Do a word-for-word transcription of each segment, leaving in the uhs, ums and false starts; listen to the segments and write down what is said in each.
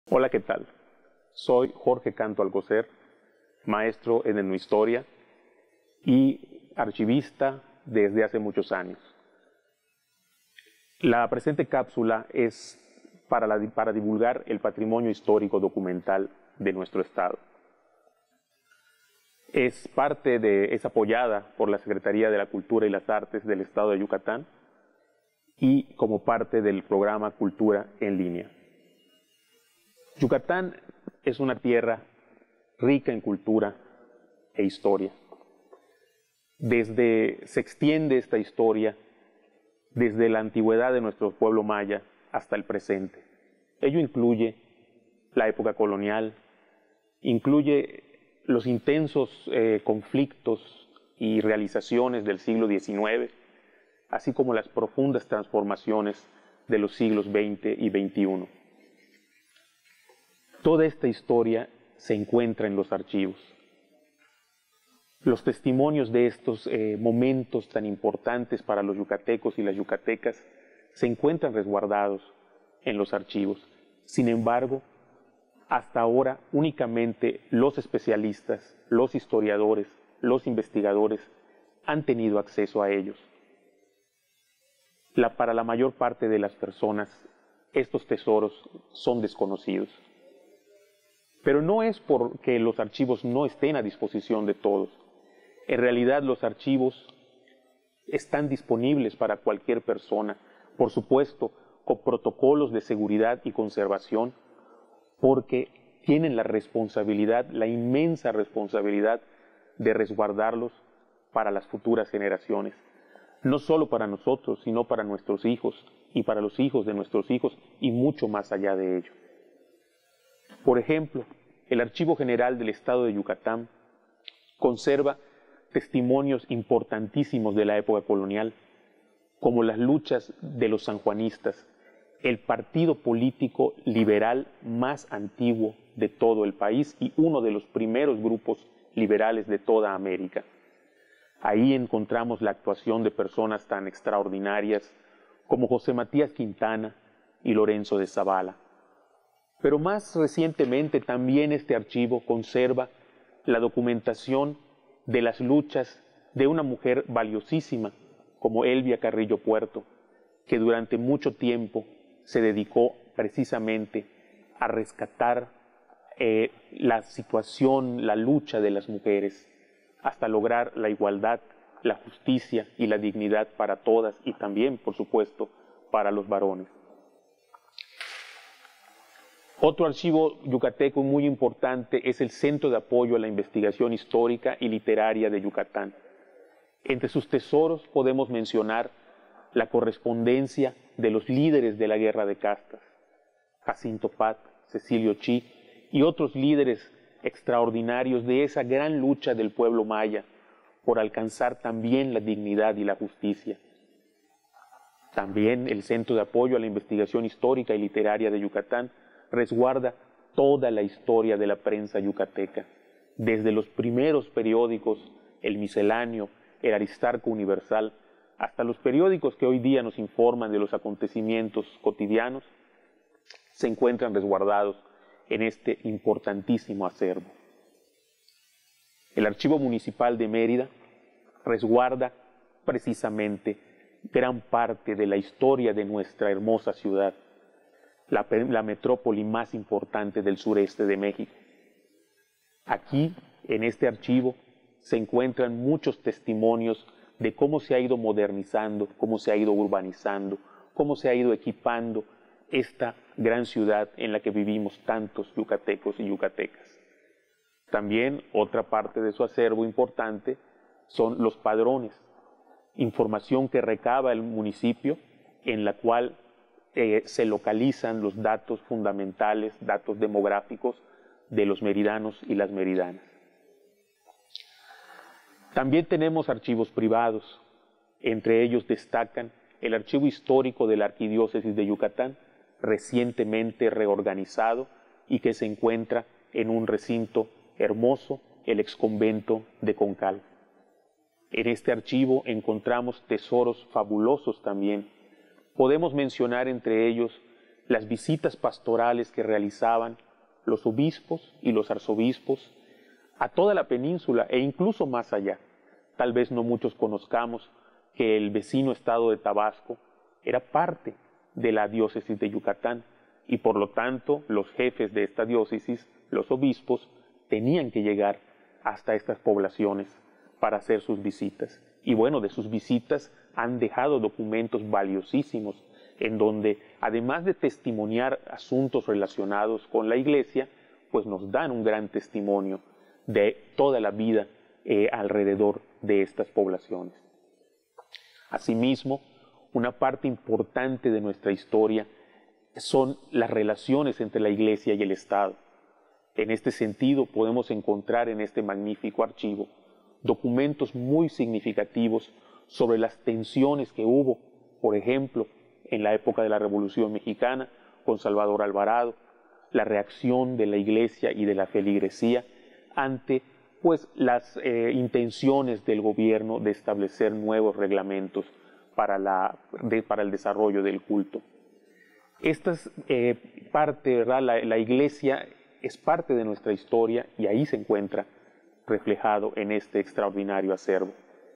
Hola, ¿qué tal? Soy Jorge Canto Alcocer, maestro en etnohistoria y archivista desde hace muchos años. La presente cápsula es para, la, para divulgar el patrimonio histórico documental de nuestro estado. Es parte de, es apoyada por la Secretaría de la Cultura y las Artes del Estado de Yucatán y como parte del programa Cultura en Línea. Yucatán es una tierra rica en cultura e historia. Desde se extiende esta historia desde la antigüedad de nuestro pueblo maya hasta el presente. Ello incluye la época colonial, incluye los intensos eh, conflictos y realizaciones del siglo diecinueve, así como las profundas transformaciones de los siglos veinte y veintiuno. Toda esta historia se encuentra en los archivos. Los testimonios de estos eh, momentos tan importantes para los yucatecos y las yucatecas se encuentran resguardados en los archivos. Sin embargo, hasta ahora únicamente los especialistas, los historiadores, los investigadores han tenido acceso a ellos. La, para la mayor parte de las personas, estos tesoros son desconocidos. Pero no es porque los archivos no estén a disposición de todos. En realidad los archivos están disponibles para cualquier persona, por supuesto, con protocolos de seguridad y conservación, porque tienen la responsabilidad, la inmensa responsabilidad de resguardarlos para las futuras generaciones. No solo para nosotros, sino para nuestros hijos y para los hijos de nuestros hijos y mucho más allá de ello. Por ejemplo, el Archivo General del Estado de Yucatán conserva testimonios importantísimos de la época colonial, como las luchas de los sanjuanistas, el partido político liberal más antiguo de todo el país y uno de los primeros grupos liberales de toda América. Ahí encontramos la actuación de personas tan extraordinarias como José Matías Quintana y Lorenzo de Zavala. Pero más recientemente también este archivo conserva la documentación de las luchas de una mujer valiosísima como Elvia Carrillo Puerto, que durante mucho tiempo se dedicó precisamente a rescatar eh, la situación, la lucha de las mujeres, hasta lograr la igualdad, la justicia y la dignidad para todas y también, por supuesto, para los varones. Otro archivo yucateco muy importante es el Centro de Apoyo a la Investigación Histórica y Literaria de Yucatán. Entre sus tesoros podemos mencionar la correspondencia de los líderes de la Guerra de Castas, Jacinto Pat, Cecilio Chi y otros líderes extraordinarios de esa gran lucha del pueblo maya por alcanzar también la dignidad y la justicia. También el Centro de Apoyo a la Investigación Histórica y Literaria de Yucatán resguarda toda la historia de la prensa yucateca, desde los primeros periódicos, el Misceláneo, el Aristarco Universal, hasta los periódicos que hoy día nos informan de los acontecimientos cotidianos, se encuentran resguardados en este importantísimo acervo. El Archivo Municipal de Mérida resguarda precisamente gran parte de la historia de nuestra hermosa ciudad, La, la metrópoli más importante del sureste de México. Aquí, en este archivo, se encuentran muchos testimonios de cómo se ha ido modernizando, cómo se ha ido urbanizando, cómo se ha ido equipando esta gran ciudad en la que vivimos tantos yucatecos y yucatecas. También otra parte de su acervo importante son los padrones, información que recaba el municipio en la cual Eh, se localizan los datos fundamentales, datos demográficos de los meridanos y las meridanas. También tenemos archivos privados, entre ellos destacan el Archivo Histórico de la Arquidiócesis de Yucatán, recientemente reorganizado y que se encuentra en un recinto hermoso, el exconvento de Concal. En este archivo encontramos tesoros fabulosos también. Podemos mencionar entre ellos las visitas pastorales que realizaban los obispos y los arzobispos a toda la península e incluso más allá. Tal vez no muchos conozcamos que el vecino estado de Tabasco era parte de la diócesis de Yucatán y por lo tanto los jefes de esta diócesis, los obispos, tenían que llegar hasta estas poblaciones para hacer sus visitas. Y bueno, de sus visitas han dejado documentos valiosísimos en donde, además de testimoniar asuntos relacionados con la Iglesia, pues nos dan un gran testimonio de toda la vida eh, alrededor de estas poblaciones. Asimismo, una parte importante de nuestra historia son las relaciones entre la Iglesia y el Estado. En este sentido, podemos encontrar en este magnífico archivo documentos muy significativos sobre las tensiones que hubo, por ejemplo, en la época de la Revolución Mexicana, con Salvador Alvarado, la reacción de la Iglesia y de la feligresía ante pues, las eh, intenciones del gobierno de establecer nuevos reglamentos para, la, de, para el desarrollo del culto. Esta es eh, parte, ¿verdad? La, la Iglesia es parte de nuestra historia y ahí se encuentra reflejado en este extraordinario acervo.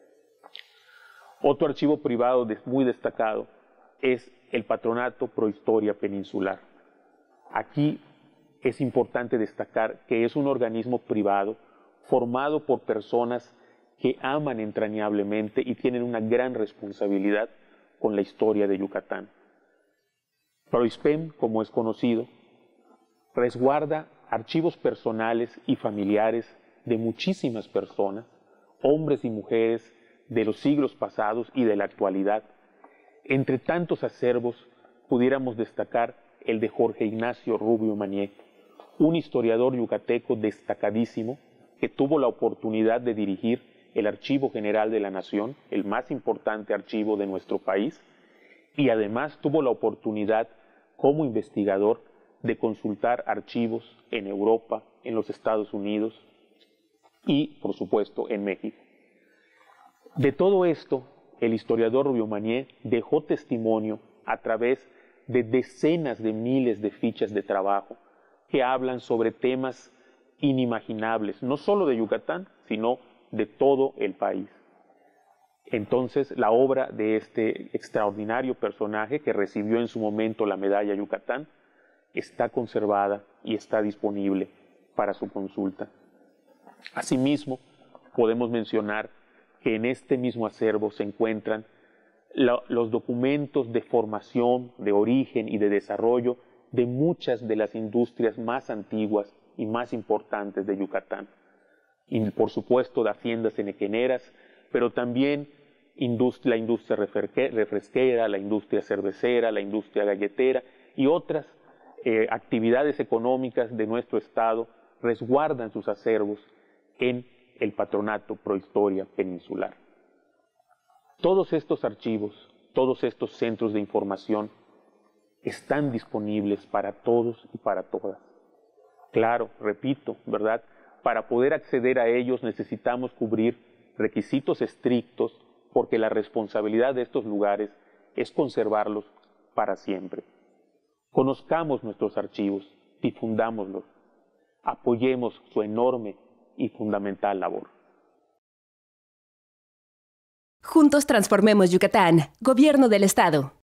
Otro archivo privado de, muy destacado es el Patronato Pro Historia Peninsular. Aquí es importante destacar que es un organismo privado formado por personas que aman entrañablemente y tienen una gran responsabilidad con la historia de Yucatán. Proispem, como es conocido, resguarda archivos personales y familiares de muchísimas personas, hombres y mujeres de los siglos pasados y de la actualidad. Entre tantos acervos pudiéramos destacar el de Jorge Ignacio Rubio Mañé, un historiador yucateco destacadísimo que tuvo la oportunidad de dirigir el Archivo General de la Nación, el más importante archivo de nuestro país, y además tuvo la oportunidad como investigador de consultar archivos en Europa, en los Estados Unidos y, por supuesto, en México. De todo esto, el historiador Rubio Mañé dejó testimonio a través de decenas de miles de fichas de trabajo que hablan sobre temas inimaginables, no solo de Yucatán, sino de todo el país. Entonces, la obra de este extraordinario personaje que recibió en su momento la medalla Yucatán está conservada y está disponible para su consulta. Asimismo, podemos mencionar que en este mismo acervo se encuentran la, los documentos de formación, de origen y de desarrollo de muchas de las industrias más antiguas y más importantes de Yucatán. Y por supuesto de haciendas enequeneras, pero también industria, la industria refresquera, la industria cervecera, la industria galletera y otras eh, actividades económicas de nuestro estado resguardan sus acervos en el Patronato Pro Historia Peninsular. Todos estos archivos, todos estos centros de información están disponibles para todos y para todas. Claro, repito, ¿verdad? Para poder acceder a ellos necesitamos cubrir requisitos estrictos porque la responsabilidad de estos lugares es conservarlos para siempre. Conozcamos nuestros archivos, difundámoslos, apoyemos su enorme y fundamental labor. Juntos transformemos Yucatán. Gobierno del Estado.